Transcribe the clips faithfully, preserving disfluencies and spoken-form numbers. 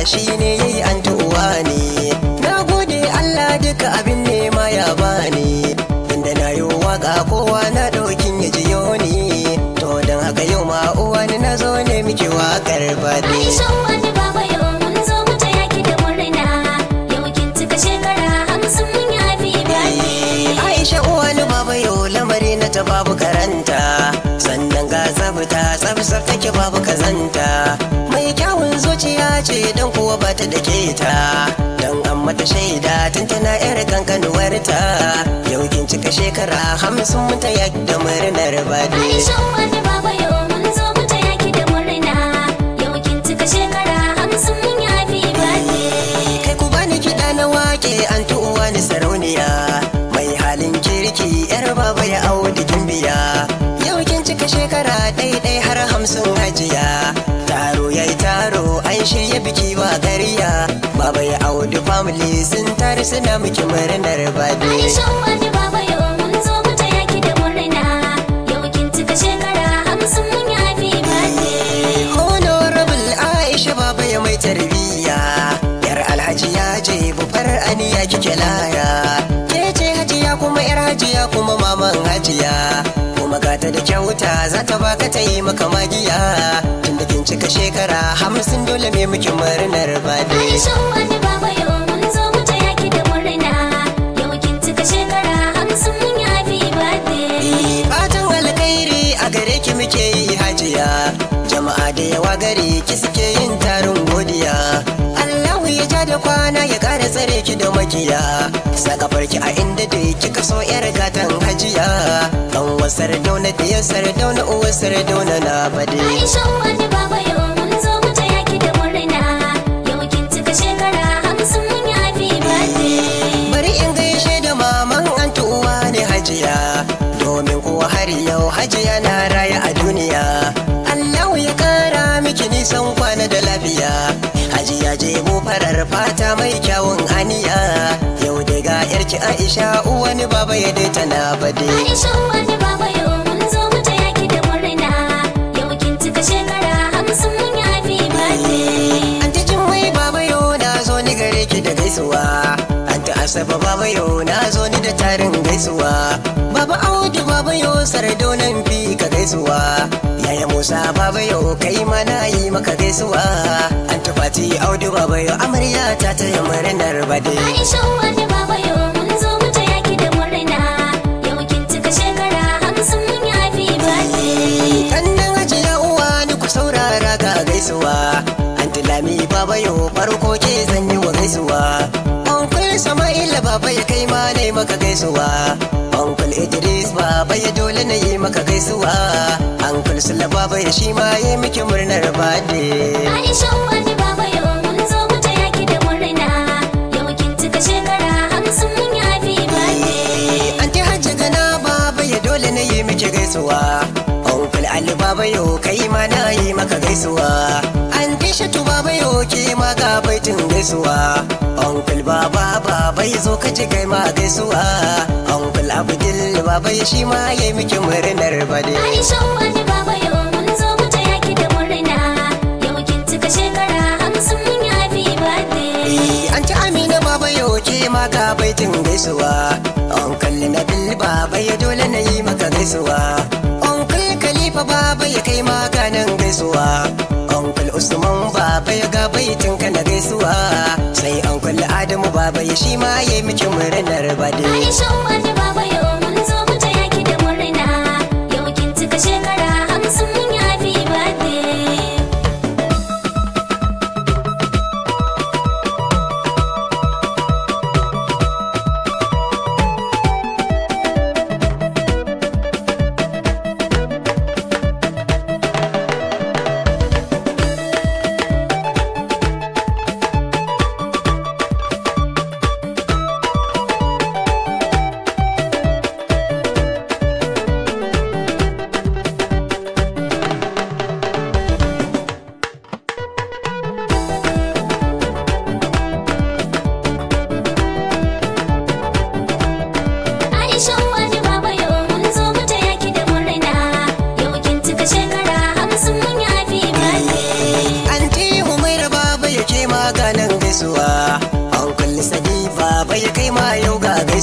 shine yayi an uwa ne. Na gode Allah duka abin nema ya bani, inda na yi waka kowa na ɗaukin ya jiyo ni. To don haka yau ma uwa ni na zo ne miki wakar bade. Aisha uwani baba yau mun zo mu taya ki da murna, yau kin cika shekara hamsin mun yi happy birthday. Aisha uwani baba yau lamari na ta babu karanta, sannan ga tsafta tsaf take babu kazanta. Mai kyawun zuciya ce don kuwa ba ta da keta, don an mata shaida tun tana yar kankanuwarta. Yau kin cika shekara hamsin mun taya ki da murnar bade. Aisha uwani baba yau mun zo mu taya ki da murna, yau kin cika shekara hamsin mun yi happy birthday. Kai ku bani kiɗa na wake an uwa ni sarauniya, mai halin kirki yar baba ya audi gimbiya. Yau kin cika shekara ɗaiɗai har hamsin hajiya. Taro yayi taro an shirya biki ba gariya, baba ya audi family sun tare suna miki murnar bade. Aisha uwani baba yau mun zo mu taya ki da murna, yau kin cika shekara hamsin mun yi happy birthday. Honorable Aisha baba ya mai tarbiyya, yar alhaji ya je bufar aniya kike laya. Ke ce hajiya kuma yar hajiya kuma maman hajiya, kuma gata da kyauta za ta baka ta yi maka magiya. Tunda kin cika shekara hamsin dole me muke murnar bade. Aisha uwani baba yau mun zo mu taya ki da murna, yau kin cika shekara hamsin mun yi happy birthday. Fatan alkhairi a gare ki muke yi hajiya, jama'a da yawa gare ki suke yin tarin godiya. Allahu ya ja da kwana ya kara tsare ki da makiya, sakafar ki a inda da kika so yar gatan hajiya. Kan wasar dauna diyar sardauna uwar sardauna na bade. Aisha uwani baba yau mun zo mu taya ki da murna, yau kin cika shekara hamsin mun yi happy birthday. Bari in gaishe da maman antu uwa ne hajiya, domin kuwa har yau hajiya na raya a duniya. Allahu ya kara miki nisan kwana da lafiya, hajiya je mu farar fata mai kyawun aniya. Yau dai ga yarki Aisha uwani baba ya dai tana bade. Aisha uwani baba yau mun zo mu taya ki da murna, yau kin cika shekara hamsin mun yi happy birthday. Anti Jummai baba yau na zo ni gare ki da gaisuwa, Anti Asaba baba yau na zo ni da tarin gaisuwa. Baba Audu baba yau sardaunan fi ka gaisuwa, Yaya Musa baba yau kai ma na yi maka gaisuwa. Anti Fati Audu baba yau amarya ta taya murnar bade. Aisha uwani baba yau mun zo mu taya ki da murna, yau kin cika shekara hamsin mun yi happy birthday. Kannan hajiya uwa ni ku saurara ga gaisuwa, Anti Lami baba yau farko ke zan yi wa gaisuwa. Uncle Sama'ila baba ya kai ma ne maka gaisuwa, Uncle Idris baba ya dole na yi maka gaisuwa. Uncle Sula baba ya shi ma yi miki murnar bade. Aisha uwani baba yau mun zo mu taya ki da murna, yau kin cika shekara hamsin mun yi happy birthday. Anti Hajji Gana baba ya dole na yi miki gaisuwa, Uncle Ali baba yau kai ma na yi maka gaisuwa. Anti Shatu baba yau ke ma ga baitin gaisuwa, Uncle Baba baba ya zo ka ji kai ma gaisuwa. Uncle Abdul baba ya shi ma ya yi miki murnar bade. Aisha uwani baba yau mun zo mu taya ki da murna, yau kin cika shekara hamsin mun yi happy birthday. Anti Amina baba yau ke ma ga baitin gaisuwa, Uncle Nabil baba ya dole na yi maka gaisuwa. Uncle Khalifa baba ya kai ma ga nan gaisuwa, Uncle Usman baba ya ga baitin ka na gaisuwa. Sai Uncle Adamu baba ya shi ma ya yi miki murnar bade. Aisha uwani baba yau mun zo mu taya ki da murna, yau kin cika shekara hamsin mun yi happy birthday.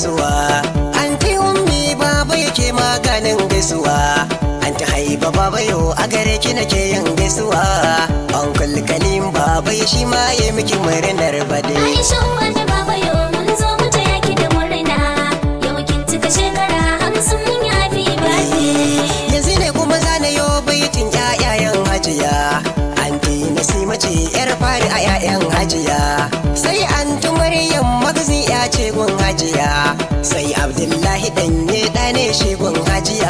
gaisuwa. Anti ummi baba yake maganin gaisuwa. Anti haiba baba yau a gare ki nake yin gaisuwa. Uncle Kalim baba ya shi ma ya miki murnar bade. Aisha wani baba yau mun zo mu taya ki da murna. Yau kin cika shekara hamsin mun yi happy birthday. Yanzu ne kuma zana yo baitin ƴaƴayen hajiya. Anti Nasima ce yar fari a ƴaƴan hajiya. Sai anti Maryam magzi ya ce gun hajiya. Sai Abdullahi danye ɗane shi gun hajiya.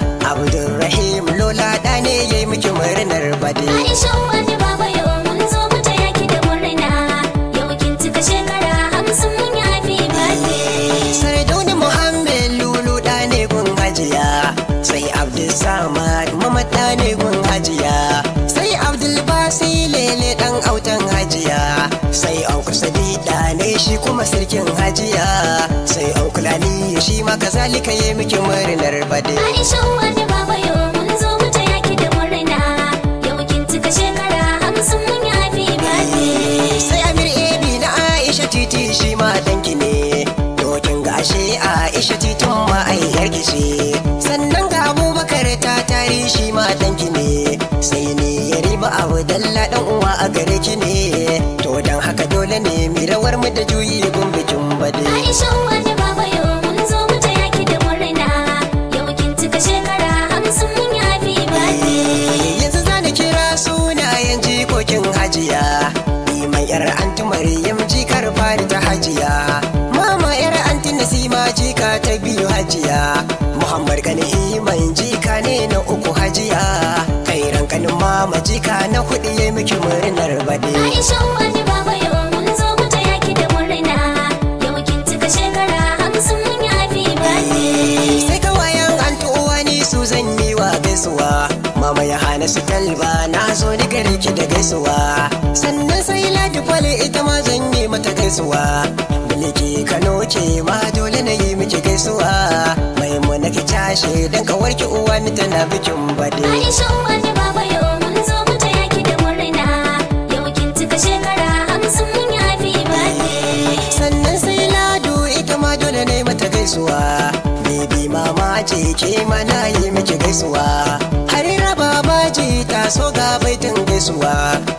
Abdulrahim Lola ɗane yayi miki murnar bade. Aisha wani baba yau mun zo mu taya ki da murna. Yau kin cika shekara hamsin mun yi happy birthday. Sardauni Muhammad Lulu ɗane gun hajiya. Sai Abdul Samad Muhammad ɗane gun hajiya. Sai Abdul Basi Lele ɗan autan hajiya. Sai Uncle Sadi ɗane shi kuma sarkin hajiya. Sai Uncle Ali shi ma kazalika yayi miki murnar bade. Aisha wani baba yau mun zo mu taya ki da murna. Yau kin cika shekara hamsin mun yi happy birthday. Sai Amir Ebi na Aisha Titi shi ma danki ne. To kin ga ashe Aisha Titin ma ai yarki ce. Sannan ga Abubakar ta tari shi ma danki ne. Sai ni Yarima Abdalla dan uwa a gare ki ne. To dan haka dole ne mi rawar mu da juyi gun bikin bade. Aisha wani baba yau mun zo mu taya ki da murna. Yau kin cika shekara hamsin mun yi happy birthday. Yanzu zani kira sunayen jikokin hajiya. Iman yar anti Maryam jikar fari ta hajiya. Mama yar anti Nasima jika ta biyu hajiya. Muhammad Gani Iman jika ne na uku hajiya. Kairan kanin mama jika na hudu yayi miki murnar bade. Aisha wani baba yau mun zo mu taya ki da murna. Yau kin cika shekara hamsin mun yi happy birthday. Sai kawayan anti uwani su zan yi wa gaisuwa. Mama ya hana su talba na zo ni gare ki da gaisuwa. Sannan sai Ladi Kwale ita ma zan yi mata gaisuwa. Biliki Kano ce ma dole na yi miki gaisuwa. Maimuna ki tashi dan kawarki uwa ni tana bikin bade. Aisha wani baba yau mun zo mu taya ki da murna. Yau kin cika shekara hamsin mun yi happy birthday. Sannan sai Ladu ita ma dole na yi mata gaisuwa. Baby mama ce ke ma na yi miki gaisuwa. Harira babaji ta so ga baitin gaisuwa.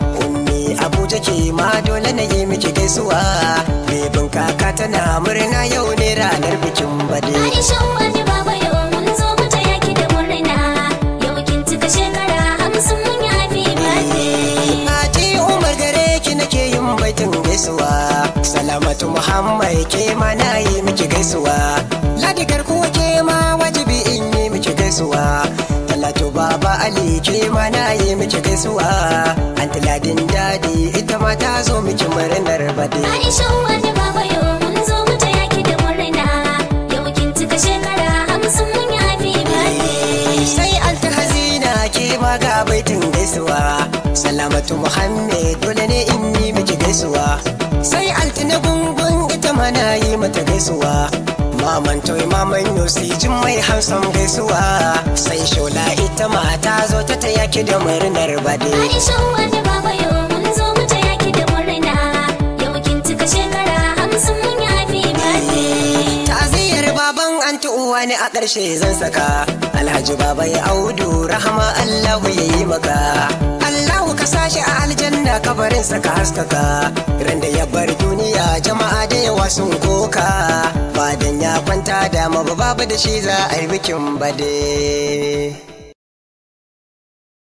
Ummi Abuja ke ma dole na yi miki gaisuwa. Bebin kaka tana murna yau ne ranar bikin bade. Aisha wani baba yau mun zo mu taya ki da murna. Yau kin cika shekara hamsin mun yi happy birthday. Ati Umar gare ki nake yin baitin gaisuwa. Salamatu Muhammad ke ma na yi miki gaisuwa. Ladi garkuwa ke ma wajibi in yi miki gaisuwa. Talatu Baba Ali ke ma na yi miki gaisuwa. Anti Ladin Dadi ita ma ta zo miki murnar bade. Aisha wani baba yau mun zo mu taya ki da murna. Yau kin cika shekara hamsin mun yi happy birthday. Sai Anti Hazina ke ma ga baitin gaisuwa. Salamatu Muhammad dole ne in yi miki gaisuwa. Sai Anti na gungun ita ma na yi mata gaisuwa. Maman Toy Maman Yusi jin mai hansan gaisuwa. Sai Shola ita ma ta zo ta taya ki da murnar bade. Aisha wani baba yau mun zo mu taya ki da murna. Yau kin cika shekara hamsin mun yi happy birthday. Ta'aziyar baban anti uwa ne a ƙarshe zan saka. Alhaji Baba ya Audu rahama Allahu ya yi maka. Allahu ka sashi a aljanna kabarin saka haskaka. Ran da ya bar duniya jama'a da yawa sun koka. Ba dan ya kwanta da maba babu da shi za a yi bikin bade.